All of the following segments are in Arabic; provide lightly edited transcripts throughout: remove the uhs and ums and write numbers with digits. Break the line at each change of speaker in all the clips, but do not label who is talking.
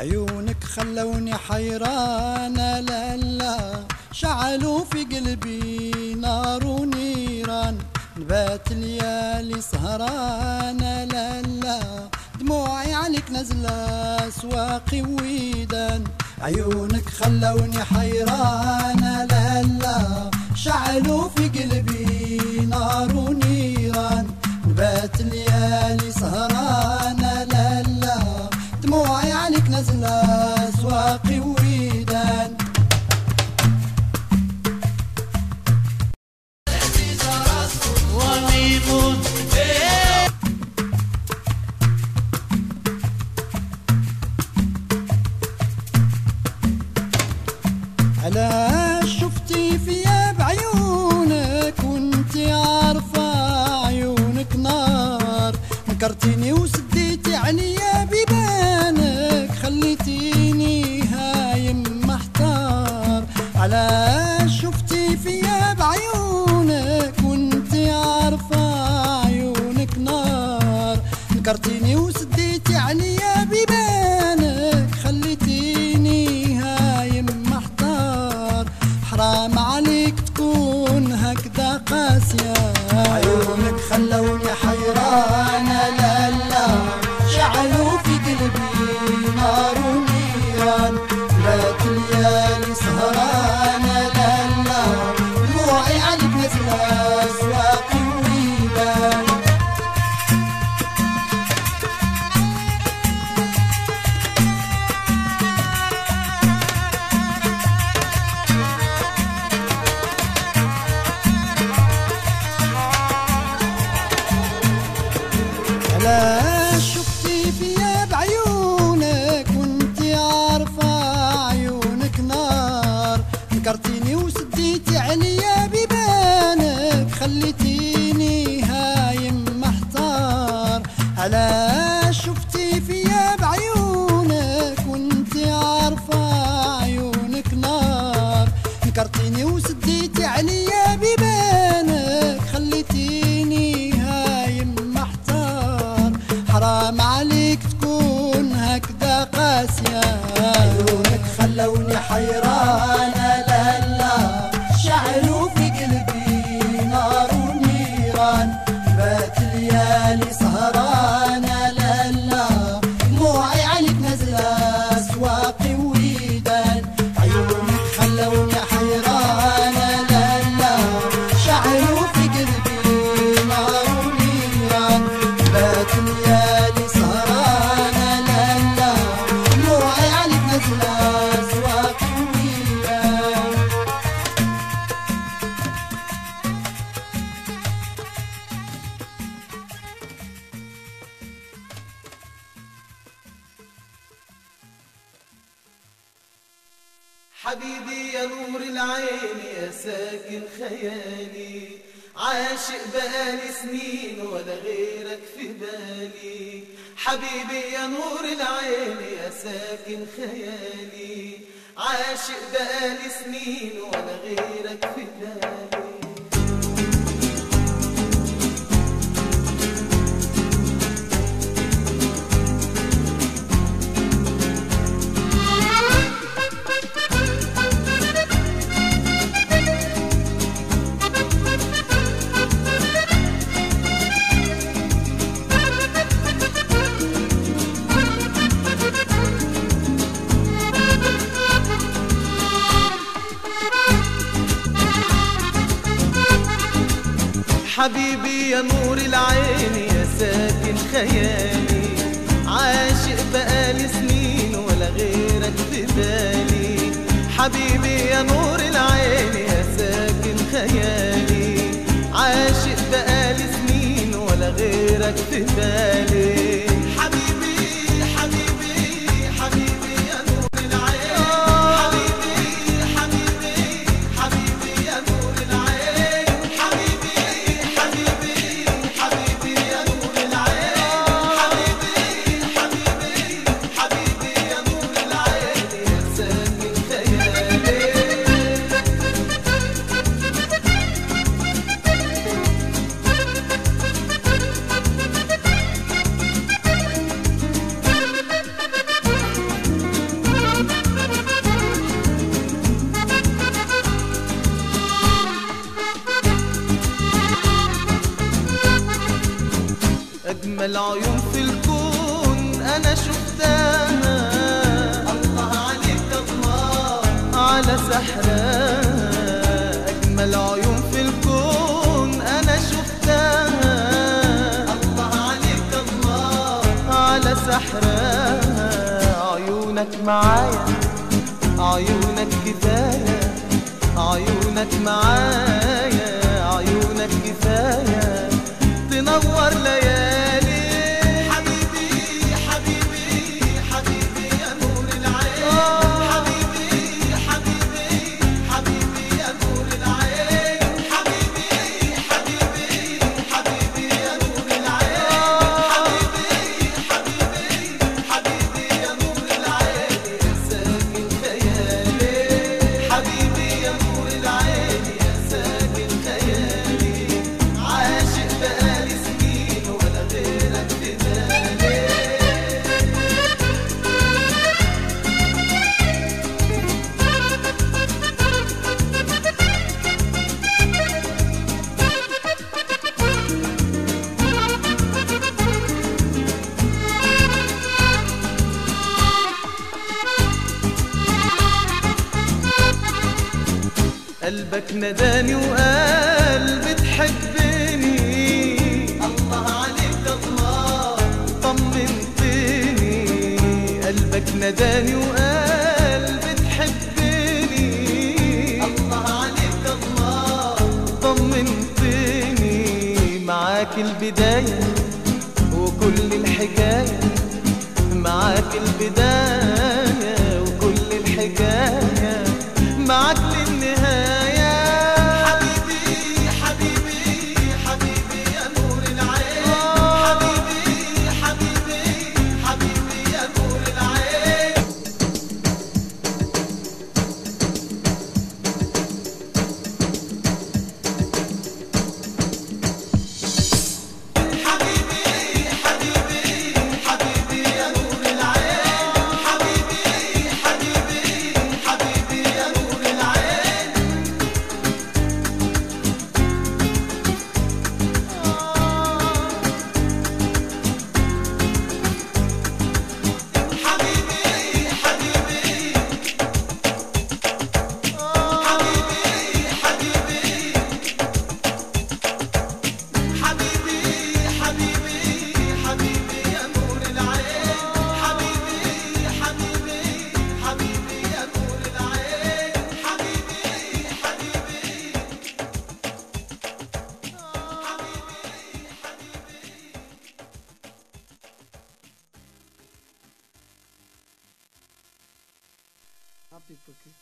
عيونك خلوني حيران، لا لا شعلوا في قلبي نار ونيران، نبات ليالي سهران، لا لا دموعي عليك نزلة سواقي ويدان. عيونك خلوني حيران، لا لا شعلوا في قلبي نار ونيران، نبات ليالي سهران، لا لا دموعي عليك نزلة سواقي ويدان. علاش شفتي فيا بعيونك وانتي عارفة عيونك نار، نكرتيني وسديتي عليا بيبانك، خليتيني هايم محتار. علاش شفتي فيا بعيونك وانتي عارفة عيونك نار، نكرتيني وسديتي عليا بيبانك، خليتيني هايم محتار. حرام عليك تكون هكذا قاسية، عيونك خلوني حيران، لا لا شعلوا في قلبي نار ونيران، بات ليالي سهران، لا لا دموعي عليك نزلة سواقي ويدان. علاش شفتي فيا بعيونك وانتي عارفة عيونك نار، نكرتيني وسديتي عليا بيبانك، خليتيني هايم محتار. علاش شفتي فيا بعيونك وانتي عارفة عيونك نار، نكرتيني وسديتي عليا بيبانك، خليتيني هايم محتار. حرام عليك تكون هكذا قاسية، عيونك خلوني حيران، لا لا شعلوا في قلبي نار ونيران، بات ليالي سهران، لا لا دموعي عليك نزلة سواقي ويدان. عيونك خلوني حيران، لا لا شعلوا في قلبي نار ونيران، بات ليالي سهران، لا لا دموعي عليك نزلة سواقي ويدان.
حبيبي يا نور العين يا ساكن خيالي، عاشق بقالي سنين ولا غيرك في بالي. حبيبي يا نور العين يا ساكن خيالي، عاشق بقالي سنين ولا غيرك في بالي. حبيبي يا نور العين يا ساكن خيالي، عاشق بقالي سنين ولا غيرك في بالي. حبيبي يا نور العين يا ساكن خيالي، عاشق بقالي سنين ولا غيرك في بالي. حبيبي حبيبي حبيبي يا نور العين، حبيبي حبيبي حبيبي يا نور العين، حبيبي حبيبي حبيبي يا نور العين، حبيبي حبيبي حبيبي يا نور العين يا ساكن خيالي. أجمل عيون في الكون أنا شفتها، الله عليك الله على سحرها. أجمل عيون في الكون أنا شفتها، الله عليك الله على سحرها. عيونك معايا عيونك كفاية، عيونك معايا عيونك كفاية تنور ليالي. حبيبي حبيبي حبيبي يا نور العين، حبيبي حبيبي حبيبي يا نور العين، حبيبي حبيبي حبيبي يا نور العين، حبيبي حبيبي حبيبي يا نور العين يا ساكن خيالي. حبيبي يا نور العين يا ساكن خيالي، عاشق بقالي سنين ولا غيرك في بالي. قلبك نداني وقال بتحبني، الله عليك الله طمنتني. قلبك نداني وقال بتحبني، الله عليك الله طمنتني. معاك البداية وكل الحكاية، معاك البداية وكل الحكاية، معاك للنهاية. حبيبي حبيبي حبيبي يا نور العين، حبيبي حبيبي حبيبي يا نور العين. حبيبي حبيبي حبيبي يا نور العين، حبيبي حبيبي حبيبي يا نور العين. حبيبي حبيبي حبيبي حبيبي حبيبي حبيبي حبيبي يا نور العين، حبيبي حبيبي حبيبي يا نور العين، حبيبي حبيبي
Happy cookie.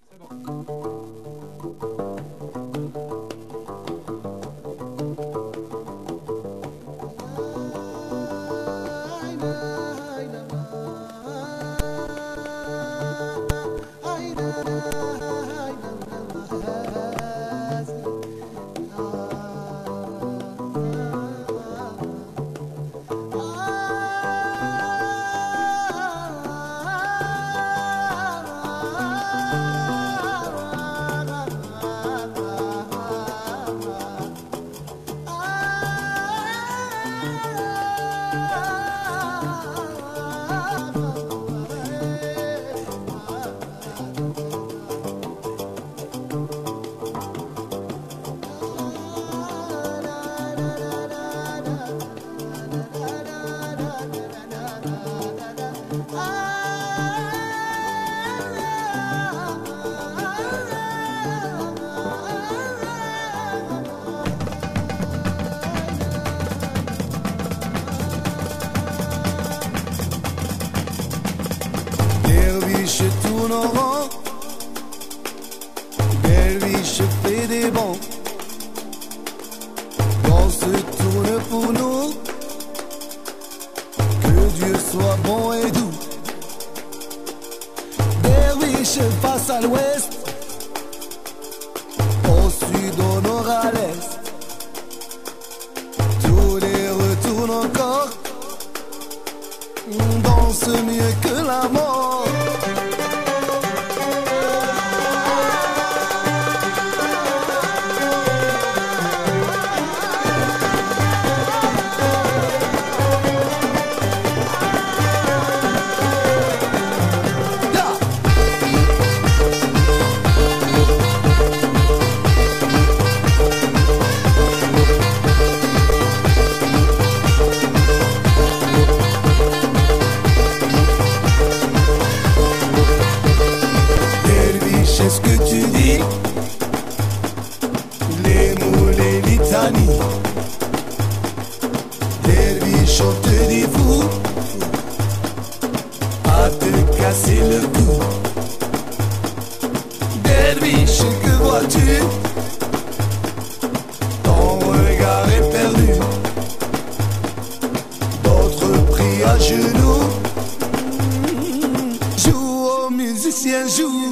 Derviche tourne en rond, Derviche fait des bons, danse tourne pour nous, que Dieu soit bon et doux. Derviche face à l'ouest, au sud, au nord, à l'est, tous les retournent encore, on danse mieux que la mort. Mauritanie. Derviche, on te dit fou, à te casser le cou. Derviche, que vois-tu? Ton regard est perdu. D'autres prient à genoux. Joue aux musiciens, joue.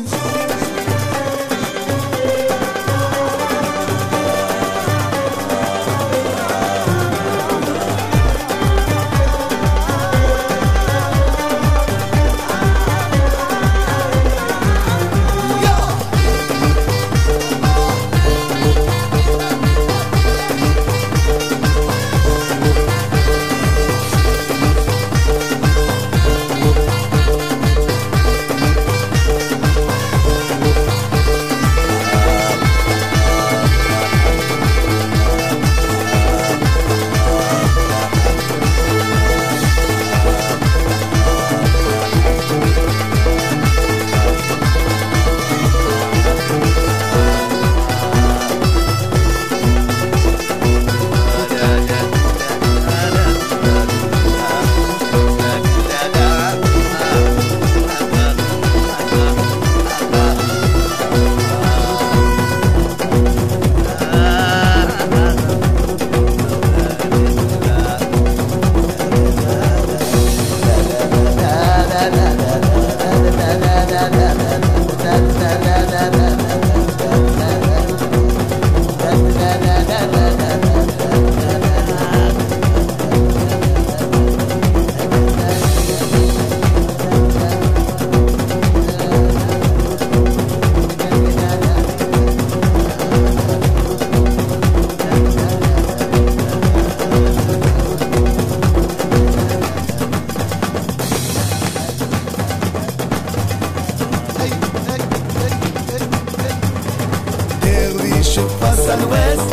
Derviche passe à l'ouest,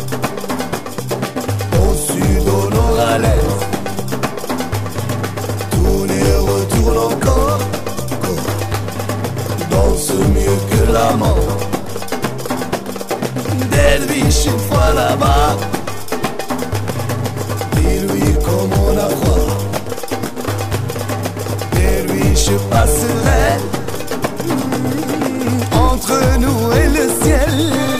au sud, au nord, à l'est. Tourne et retourne encore, danse mieux que la mort. Derviche une fois là-bas, dis-lui comment la croire. Derviche passerait entre nous et le ciel.